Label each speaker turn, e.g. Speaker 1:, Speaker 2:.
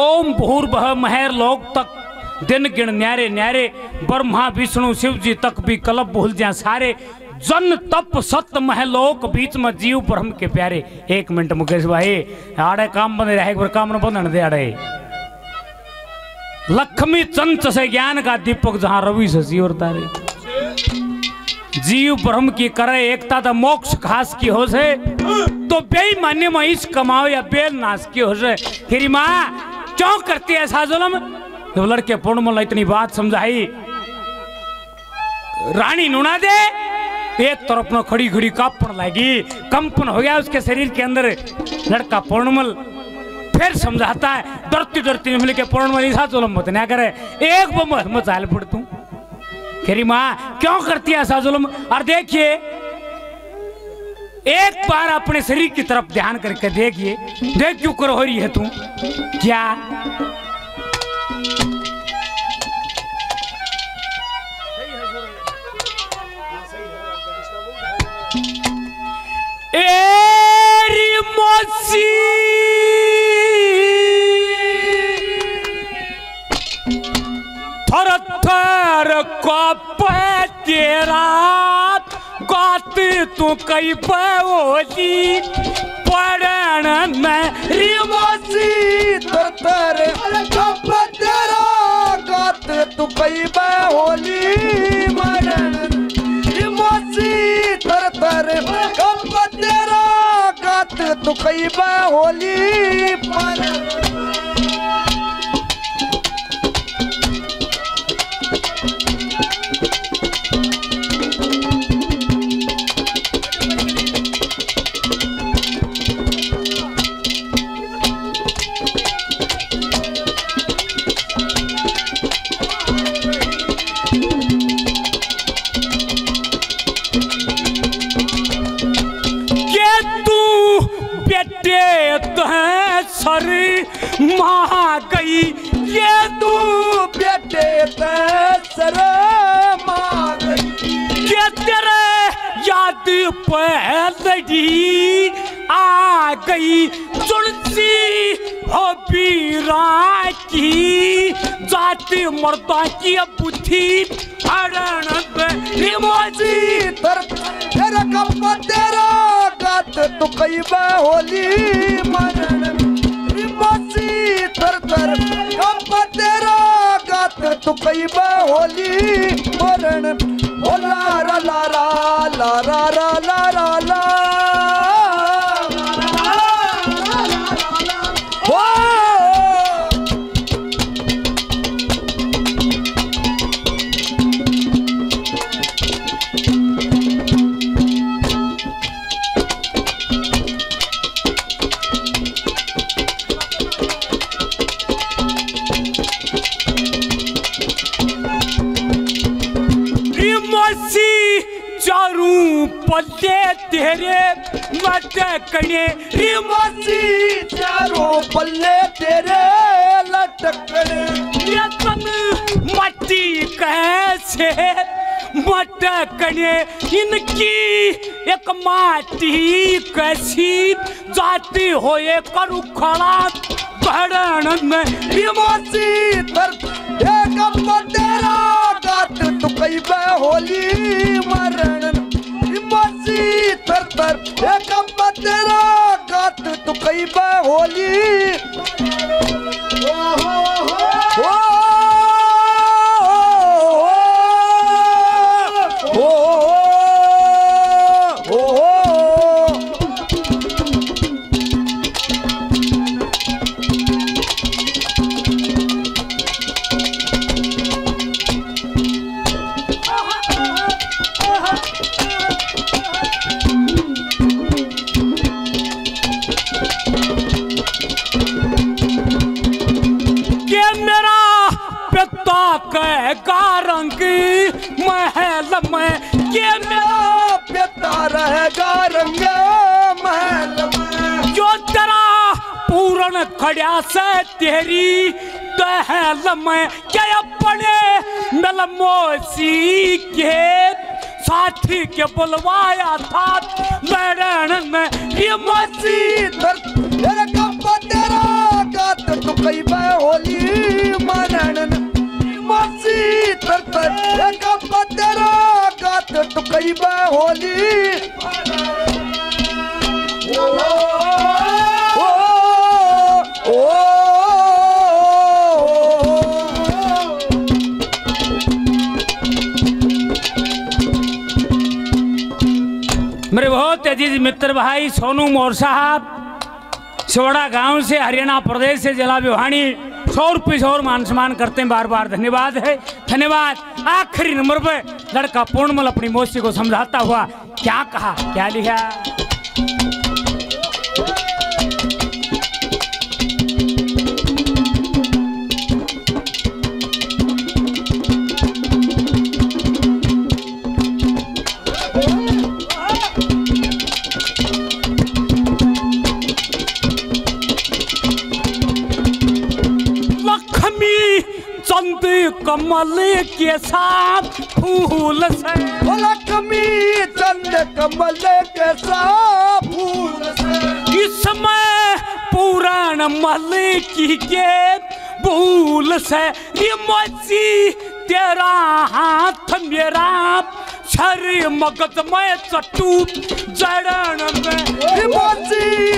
Speaker 1: ओम भूर्भुवः महर लोक तक दिन गिण न्यारे न्यारे ब्रह्मा विष्णु शिव जी तक भी कलप भूल जाए सारे जन तप सत्य महलोक बीच में जीव ब्रह्म के प्यारे। 1 मिनट मुकेश भाई आड़े काम बंद रहे एक काम न बंधन दे आड़े लक्ष्मी चंच से ज्ञान का दीपक जहां रवि शशि और तारे जीव ब्रह्म की करे एकता तो मोक्ष खास की हो से तो बेईमान्य में इस कमाओ या बेल नाश की हो से फिर माँ क्यों करती है ऐसा जुल्म। जब लड़के पूर्णमल इतनी बात समझाई रानी नुना दे एक तरफ में खड़ी खड़ी कांपन लगी कंपन हो गया उसके शरीर के अंदर। लड़का पूर्णमल फिर समझाता है डरती डरती मिल के पूर्णमल ऐसा जुल्म मत ना करे एक बम मचाल पड़ तू खेरी माँ क्यों करती है ऐसा जुल्म। और देखिए एक बार अपने शरीर की तरफ ध्यान करके देखिए देख क्यों कर हो रही है तू क्या एरी मोसी थर थर कप तेरा गात तू कई बोली पढ़न में
Speaker 2: रिमोसी थर थर कप तेरा गात तू कई बोली मरण रिमोसी थर थर कप तेरा गात तू कई होली पर
Speaker 1: सर महा गई ये तू
Speaker 2: बेटे सर महा गई
Speaker 1: ये तेरे याद पहली आ गई तुलसी हो बीरा की जाति मर्दा की बुद्धि हरण
Speaker 2: रिमोजी तेरा कप तेरा गात तू कई होली मरण रिमोजी तर तर कप तेरा गात तू कई होली मरण ओ ला रा ला रा ला रा रा ला रा ला
Speaker 1: पल्ले तेरे मत कने
Speaker 2: रिमोसी चारों पल्ले तेरे लटकने
Speaker 1: ये तन मट्टी कैसे मटकने इनकी एक माटी कैसी जाती हो ये करू खड़ा भरण में
Speaker 2: रिमोसी तर एक तेरा गात तू कई होली मरण रिमोसी तर तर एक तेरा गात तू कई होली
Speaker 1: महल में के
Speaker 2: मेरा पिता रहेगा रंग महल में
Speaker 1: जो तेरा पूर्ण खड़ा से तेरी दहल में क्या अपने नलमोसी के साथी के बुलवाया था लड़न में ये मसी
Speaker 2: तेरा कप तेरा गात गात तू कई बे होली मरण मसी तर तर कप्पा तेरा गात तू कई बे होली
Speaker 1: मेरे बहुत अजीज मित्र भाई सोनू मोर साहब सोड़ा गांव से हरियाणा प्रदेश से जिला भिवानी 100 रुपये और मान सम्मान करते हैं। बार बार धन्यवाद है, धन्यवाद। आखिरी नंबर पे लड़का पूर्णमल अपनी मौसी को समझाता हुआ क्या कहा, क्या लिखा। चंद कमल के साथ फूल से
Speaker 2: लक्ष्मी चंद कमल के साथ फूल से
Speaker 1: इसमें पुराण मल की के भूल से ये मौसी तेरा हाथ मेरा सर मगज में चट्टू जड़न में
Speaker 2: मौसी